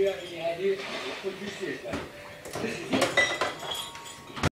you have any idea what this is, but this is it.